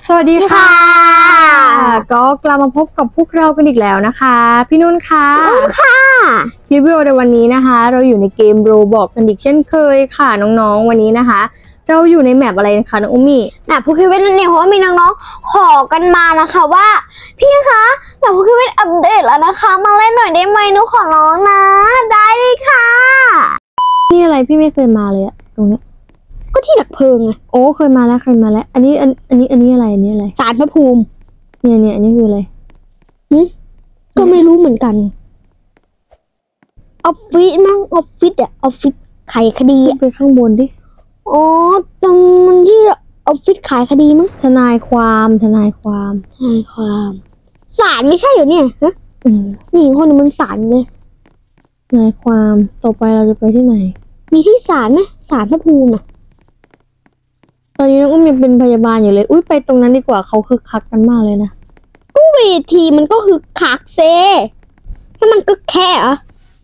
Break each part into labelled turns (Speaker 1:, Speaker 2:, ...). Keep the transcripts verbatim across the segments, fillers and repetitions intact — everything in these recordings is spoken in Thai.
Speaker 1: สวัสดีค่ะก็กลับมาพบกับพวกเรากันอีกแล้วนะคะพี่นุ่นค่ะ
Speaker 2: ค่ะ
Speaker 1: คลิปวิดีโอในวันนี้นะคะเราอยู่ในเกมโรบอกกันอีกเช่นเคยค่ะน้องๆวันนี้นะคะเราอยู่ในแมปอะไรนะคะน้องอุ้มมี่
Speaker 2: แมปพูคิวิทนั่นเองเพราะว่ามีน้องๆขอกันมานะคะว่าพี่คะแมปพูคิวิทอัปเดตแล้วนะคะมาเล่นหน่อยได้ไหมหนูขอร้องนะได้ค่ะ
Speaker 1: นี่อะไรพี่ไม่เคยมาเลยอะตรงนี้
Speaker 2: ก็ที่ดักเพลิงไง
Speaker 1: โอ้เคยมาแล้วเคยมาแล้วอันนี้อันอันนี้อันนี้อะไรอันนี้อะไร
Speaker 2: ศาลพระภูมิ
Speaker 1: เนี่ยเนี่ยอันนี้คืออะไร
Speaker 2: หืก็ไม่รู้เหมือนกันออฟฟิศมั้งออฟฟิศอะออฟฟิศขายคดี
Speaker 1: ไปข้างบนดิ
Speaker 2: อ๋อตรงมันที่ออฟฟิศขายคดีมั้ง
Speaker 1: ทนายความทนายความ
Speaker 2: ทนายความศาลไม่ใช่เหรอเนี่ยฮะนี่คนมันศาลเลย
Speaker 1: ทนายความต่อไปเราจะไปที่ไหน
Speaker 2: มีที่ศาลไหมศาลพระภูมิอะ
Speaker 1: ตอนนี้น้องอุ้มยังเป็นพยาบาลอยู่เลยอุ้ยไปตรงนั้นดีกว่าเขาคึกคักกันมากเลยนะ
Speaker 2: ก็เวทีมันก็คือคักเซถ้ามันก็แค่อะ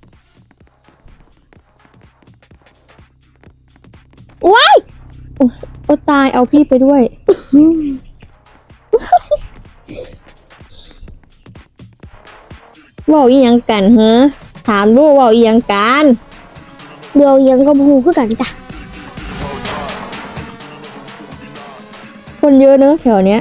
Speaker 2: ว้าย
Speaker 1: โอ้ตายเอาพี่ไปด้วยว่าอีหยังกันเหรอถามลูกว่าอีหยังกัน
Speaker 2: เดี๋ยวยังก็พูขึ้นกันจ้ะ
Speaker 1: คนเยอะเนอะแถวเนี้ย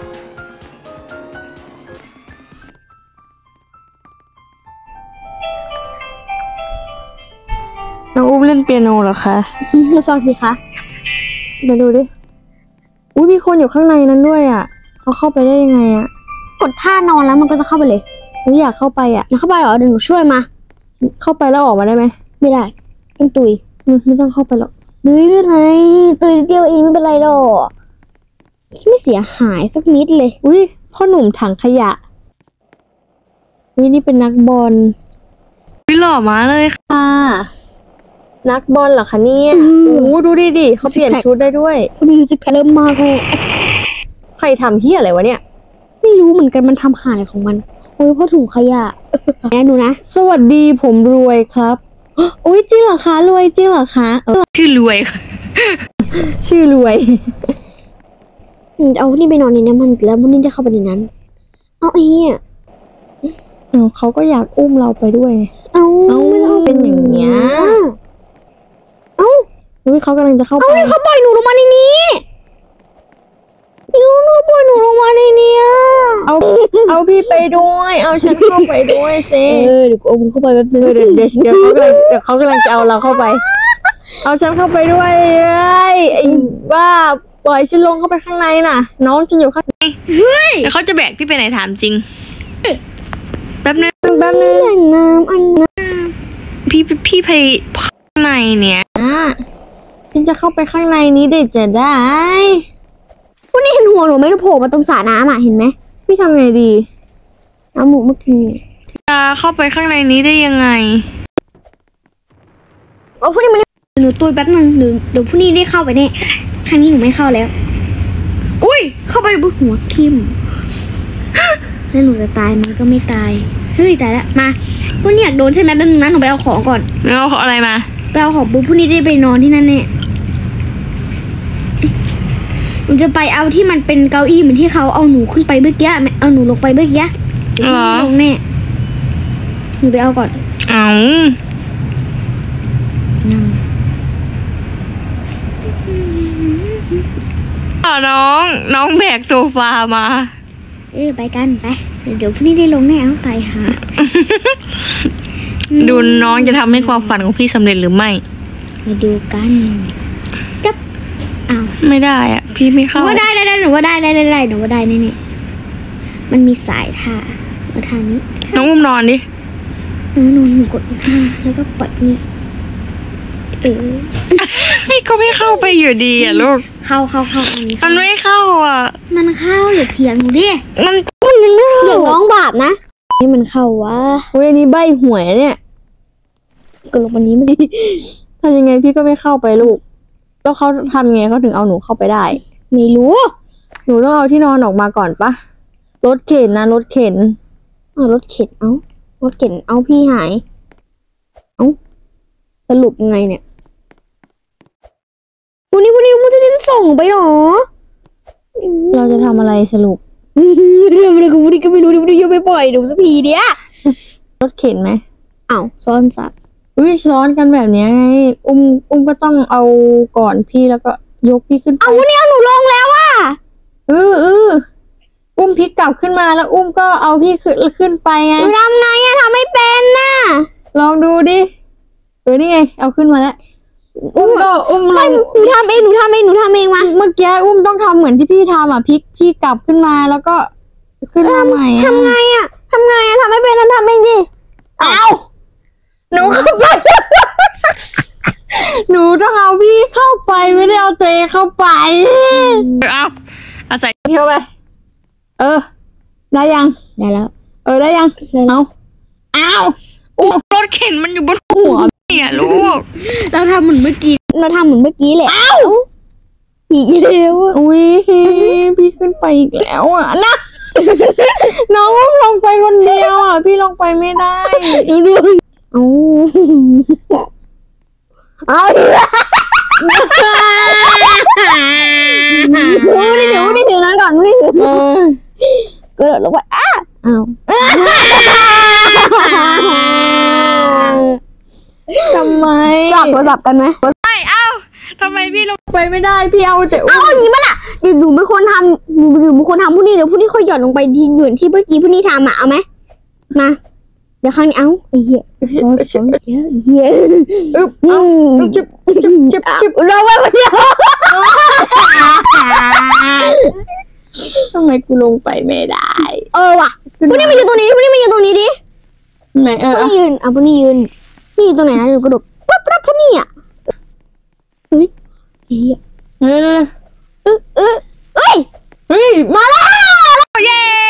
Speaker 1: น้องอุ้มเล่นเปียโนเหรอคะ
Speaker 2: มาฟังสิคะ
Speaker 1: เดี๋ยวดูดิอุ้ยมีคนอยู่ข้างในนั้นด้วยอ่ะเขาเข้าไปได้ยังไงอ่ะ
Speaker 2: กดท่านอนแล้วมันก็จะเข้าไปเลย
Speaker 1: หนูอยากเข้าไปอ่ะ
Speaker 2: อยากเข้าไปเหรอเดี๋ยวหนูช่วยมา
Speaker 1: เข้าไปแล้วออกมาได้ไหม
Speaker 2: ไม่ได้ต้องตุย
Speaker 1: ไม่ต้องเข้าไปหรอก
Speaker 2: เฮ้ยไม่เป็นไรตุยเดียวเองไม่เป็นไรหรอกไม่เสียหายสักนิดเลย
Speaker 1: อุ้ยพ่อหนุ่มถังขยะวินี่เป็นนักบอลวิหล่อมาเลยค่ะนักบอลเหรอคะเนี่ยโอ้ดูดิดิเขาเปลี่ยนชุดได้ด้วย
Speaker 2: เขามีรู้สึกเริ่มมากเลย
Speaker 1: ใครทำเหี้ยอะไรวะเนี่ย
Speaker 2: ไม่รู้เหมือนกันมันทำหายของมันโอ้ยพ่อถุงขยะแน่ดูนะ
Speaker 1: สวัสดีผมรวยครับอุ้ยจริงเหรอคะรวยจริงเหรอคะ
Speaker 3: ชื่อรวยค่ะ
Speaker 1: ชื่อรวย
Speaker 2: เอานี่ไปนอนในน้ำมันแล้วมันนี่จะเข้าไปในนั้นเอาไอ้เนี่ย
Speaker 1: เขาก็อยากอุ้มเราไปด้วย
Speaker 2: เอา
Speaker 1: เอาเป็นอย่างเงี้ย
Speaker 2: เอา
Speaker 1: อุ้ยเขากำลังจะเข้าไป
Speaker 2: เขาปล่อยหนูลงมาในนี้ยูนูปล่อยหนูลงมาในนี้
Speaker 1: เอาเอาพี่ไปด้วยเอาฉันเข้าไปด้วยเซ่
Speaker 2: เออเดี๋ยวกูเอามึงเข้าไปแป๊บนึง
Speaker 1: เดี๋ยวเดี๋ยวเดี๋ยวเขากำลังเดี๋ยวเขากำลังจะเอาเราเข้าไปเอาฉันเข้าไปด้วยเลยไอ้บ้าปล่อยฉันลงเข้าไปข้างในน่ะน้องฉันอยู่ข้างใน
Speaker 3: เฮ้ยแล้วเขาจะแบกพี่ไปไหนถามจริงแป๊บนึง
Speaker 1: แป๊บนึง
Speaker 2: น้ำอันน้
Speaker 3: ำพี่พี่ไปข้างในเนี่ย
Speaker 1: ฉันจะเข้าไปข้างในนี้ได้จะได้
Speaker 2: วันนี้เห็นหัวหนูไม่ได้โผล่มาตรงสระน้ำอ่ะเห็นไหม
Speaker 1: พี่ทำไงดี
Speaker 2: เอาหมูเมื่อกี้
Speaker 3: จะเข้าไปข้างในนี้ได้ยังไง
Speaker 2: เอาพวกนี้มันหนูตุยแป๊บนึงหนูเดี๋ยวพวกนี้ได้เข้าไปแน่ครั้งนี้หนูไม่เข้าแล้วอุ้ยเข้าไปบนหัวทิ่มแล้วหนูจะตายมันก็ไม่ตายเฮ้ยตายละมาพวกนี้อยากโดนใช่ไหมแป๊บนึงนะหนูไปเอาของก่อน
Speaker 3: แล้วเอาอะไรมา
Speaker 2: ไปเอาของปุ๊บพวกนี้ได้ไปนอนที่นั่นแน่หนูจะไปเอาที่มันเป็นเก้าอี้เหมือนที่เขาเอาหนูขึ้นไปเมื่อกี้เอาหนูลงไปเมื่อกี้ลงแน่หนูไปเอาก่อน
Speaker 3: เอาน้องน้องแบกโซฟามา
Speaker 2: เออไปกันไปเดี๋ยวพรุ่งนี้ได้ลงแน่เอาไปหา
Speaker 3: ดูน้องจะทำให้ความฝันของพี่สำเร็จหรือไม่
Speaker 2: มาดูกันจับอ้าว
Speaker 3: ไม่ได้อ่ะพี่ไม่เข้า
Speaker 2: ว่าได้ได้ได้หนูว่าได้ได้ได้ได้หนูว่าได้แน่แน่มันมีสายท่าว่าท่านี้
Speaker 3: น้องอุ้มนอนดิ
Speaker 2: เออนอนหนูกดท่าแล้วก็ปัดนี่เออ
Speaker 3: พี่ก็ไม่เข้าไปอยู่ดีอ่ะลูก
Speaker 2: เข้าเข้าเข้าอันนี้
Speaker 3: มันไม่เข้าอ่ะ
Speaker 2: มันเข้าอย่าเถียงหนูดิ
Speaker 3: มันมันยังไม่
Speaker 2: เข้าอย่าร้องบาปนะนี่มันเข้าวะ
Speaker 1: เฮ้ยอันนี้ใบหวยเนี่ย
Speaker 2: ก็ลงวันนี้ไม่ดี
Speaker 1: ทำยังไงพี่ก็ไม่เข้าไปลูกแล้วเขาทำไงเขาถึงเอาหนูเข้าไปได้
Speaker 2: ไม่รู้
Speaker 1: หนูต้องเอาที่นอนออกมาก่อนปะรถเข็นนะรถเข็น
Speaker 2: เอารถเข็นเอารถเข็นเอาพี่หายเอาสรุปไงเนี่ยวันนี้วันนี้มันจะได้ส่งไปหรอ
Speaker 1: เราจะทำอะไรสรุป
Speaker 2: เรื่องอะไรกูไม่ก็ไม่รู้เดี๋ยวยังไม่ปล่อยหนูสักทีเดียว
Speaker 1: รถเข็นไหม
Speaker 2: อ้าวซ้อนสัตว์
Speaker 1: อุ้ยซ้อนกันแบบเนี้ยไงอุ้มอุ้มก็ต้องเอาก่อนพี่แล้วก็ยกพี่ขึ้นไป
Speaker 2: เอาวันนี้เอาหนูลงแล้วอ่ะ
Speaker 1: เออเอออุ้มพี่กลับขึ้นมาแล้ว อุ้มก็เอาพี่ขึ้นขึ้นไปไง
Speaker 2: หนูทำไงอะทำไม่เป็นน่ะ
Speaker 1: ลองดูดิเออนี่ไงเอาขึ้นมาแล้วอุ้มก็อุ้มลอง
Speaker 2: หนูทำเองหนูทำเองหนูทำเองมา
Speaker 1: เมื่อกี้อุ้มต้องทำเหมือนที่พี่ทำอ่ะพลิกพี่กลับขึ้นมาแล้วก็ขึ้นมาใหม่อะ
Speaker 2: ทำไงอะทำไงอะทำไม่เป็นนั่นทำเองดิ
Speaker 1: เอาหนูเข้าไป หนูต้องเอาพี่เข้าไปไม่ได้เอาตัวเองเข้าไป
Speaker 3: เอาเอาใส่
Speaker 1: เข้าไปเออ ได้ยัง
Speaker 2: ได้แล้ว
Speaker 1: เออได้ยังเอาอ้าว
Speaker 3: รถเข็นมันอยู่บนหัวเนี่ยลูก
Speaker 2: เราทำเหมือนเมื่อกี้เราทำเหมือนเมื่อกี้แหละอ้าวอีกแล้วอะ
Speaker 1: อุ้ยพี่ขึ้นไปอีกแล้วอ่ะนะ น้องอุ้มลงไปคนเดียวอ่ะพี่ลงไปไม่ได้
Speaker 2: ดูดูเอาเอาอีกแล้วไม่ได้ถือไม่ได้ถือนั้นก่อนไม่ได้ถือ
Speaker 1: เออก
Speaker 2: ระโดดลงไปอ้าอ้าว
Speaker 1: ทำไม
Speaker 2: กลับโทรศัพท์กันไหม
Speaker 3: ไม่เอาทำไมพี่ลง
Speaker 1: ไปไม่ได้พี่เอาแต่อุ้
Speaker 2: เอา
Speaker 1: ม
Speaker 2: อย่างนี้มาล่ะเดี๋ยวหนูเป็นคนทำหนูหนูเป็นคนทำพวกนี้เดี๋ยวพวกนี้ค่อยหย่อนลงไปที่หย่อนที่เมื่อกี้พวกนี้ทำอ่ะเอาไหมมาเดี๋ยวครั้งนี้เอาไอ้เหี้ยซ้อนซ้อนเหี้ยเหี้ย
Speaker 1: อึ๊บ
Speaker 2: อื
Speaker 1: เอา
Speaker 2: ม
Speaker 1: อึ๊บจิบจิบจิบจิบ
Speaker 2: เราไว้คนเดียว
Speaker 1: ทำไมกูลงไปไม่ได้
Speaker 2: เออว่ะพวกนี้มาอยู่ตรงนี้พวกนี้มาอยู่ตรงนี้ดิ
Speaker 1: ไหนเอ
Speaker 2: พว
Speaker 1: อก
Speaker 2: นี้ยืนอ่ะพวกนี้ยืนนี่อยู่ตรงไหนนะอยู่กระโดดปั๊บปั๊บพวกนี้อ่ะเฮ้ยเหี้ย
Speaker 1: เออ
Speaker 2: เออเออเอ้ย
Speaker 1: เฮ้ยมาแล้ว
Speaker 3: เย้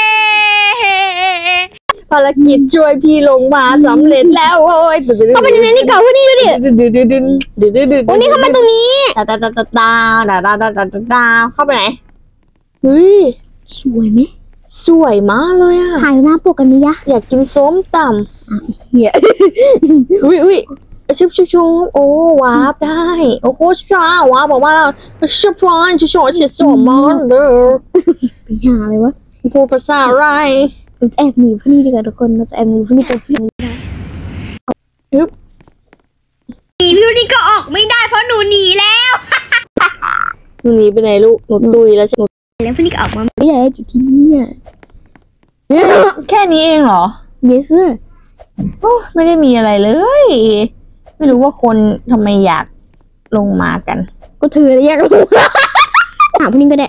Speaker 1: ภารกิจช่วยพี่ลงมาสำเร็จแล้วโอ้ย
Speaker 2: เข้าไปในนี้ก่อนพวกนี้ดูดิ
Speaker 1: ดึดึดึดึดึดึดึ
Speaker 2: พวกนี้เข้ามาตรงนี้
Speaker 1: ตาตาตาตาตาตาตาตาตาตาตาเข้าไปไหนเฮ้ย
Speaker 2: สวยไหม
Speaker 1: สวยมากเลยอ่ะ
Speaker 2: ถ่ายหน้าปกกันไหมยะ
Speaker 1: อยากกินส้มต
Speaker 2: เหี้ย
Speaker 1: ำอุ้ยอุ้ยชุบชุบชุบโอ้วาร์ปได้โอ้โหชุบชุบวาร์ปบอกว่าชุบฟรอนชุบชุบเฉียดสมอนเด้อ
Speaker 2: ไปหาเลยวะ
Speaker 1: พูดภาษาอะไร
Speaker 2: เราจะแอบหนีพวกนี้ดีกว่าทุกคนเราจะแอบหนีพวกนี้ไปที่ไหน
Speaker 1: อึ๊บ
Speaker 3: หนีพี่นี่ก็ออกไม่ได้เพราะหนูหนีแล้ว
Speaker 1: หนูหนีไปไหนลูกหนูตุยแล้วใช่ไหม
Speaker 3: แล้วพี่นี่ก็ออกมา
Speaker 2: ไม่ได้จุดที่นี่อ่ะ
Speaker 1: แค่นี้เองเหรอ
Speaker 2: yes sir
Speaker 1: โอ้ไม่ได้มีอะไรเลย ไม่รู้ว่าคนทำไมอยากลงมากัน
Speaker 2: ก็เธอเรียกลงหาพวกนี้ก็ได้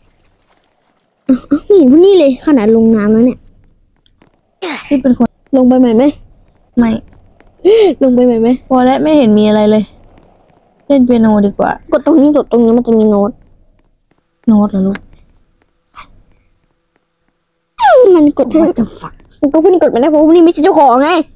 Speaker 2: ไม่เห็นพวกนี้เลยขนาดลงน้ำแล้วเนี่ย
Speaker 1: พี่เป็นคน
Speaker 2: ลงไปใหม่ไหม
Speaker 1: ไม่
Speaker 2: ลงไปใหม่ไหม
Speaker 1: พอแล้วไม่เห็นมีอะไรเลย เล่นเปียโนดีกว่า
Speaker 2: กดตรงนี้กดตรงนี้มันจะมีโน้ต
Speaker 1: โน้ตเหรอลูก
Speaker 2: มันกดให้
Speaker 1: What the fuck
Speaker 2: มันก็พวกนี้กดไม่ได้เพราะพวกนี้ไม่ใช่เจ้าของไง